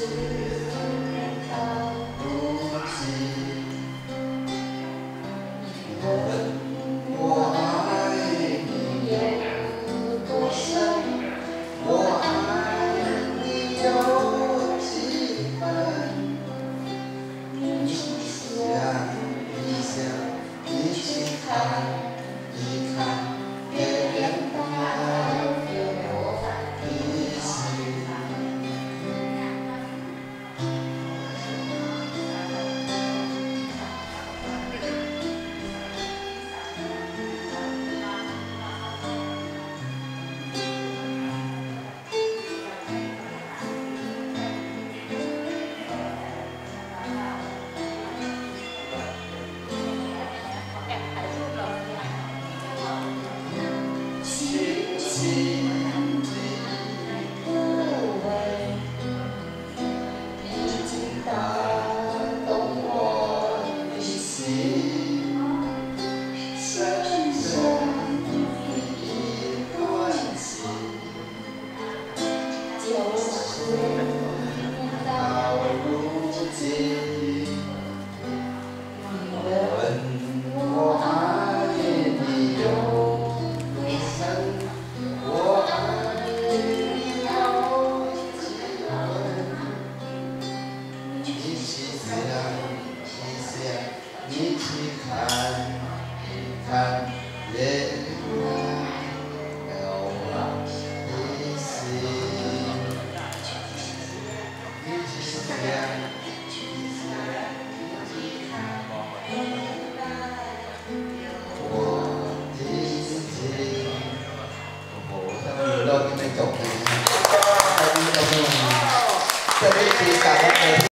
我爱你有多深？我爱你有几分？你想一起看一看别人爱的心。到如今，你问我爱你有多深？我爱你有几分？一起想一想，一起看一看别人流浪的心。เราไม่จบนะจะได้สีสัน